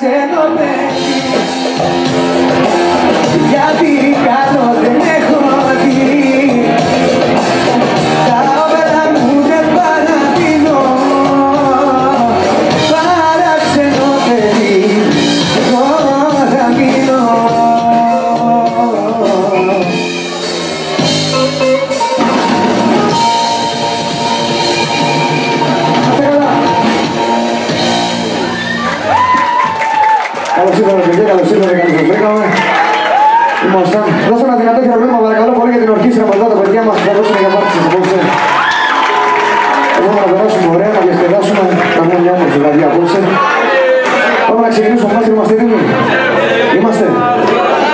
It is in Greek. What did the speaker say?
ξένο παιδί. Γιατί καλό δεν έχω δει, τα όπερα μου δεν παρατείνω. Παράξενο παιδί, εγώ θα μείνω. Καλώς ήρθατε παιδιά, καλώς ήρθατε, καλώς σας βρήκαμε. Ήμασταν. Δώστε ένα δυνατό χειροκρότημα παρακαλώ πολύ για την ορχήστρα μας εδώ, τα παιδιά μας που θα δώσουν για πάρτι σας απόψε. Εδώ να περάσουμε ωραία, να διασκεδάσουμε, να έχουμε μια όμορφη βραδιά απόψε. Πάμε να ξεκινήσουμε, είμαστε έτοιμοι. Είμαστε.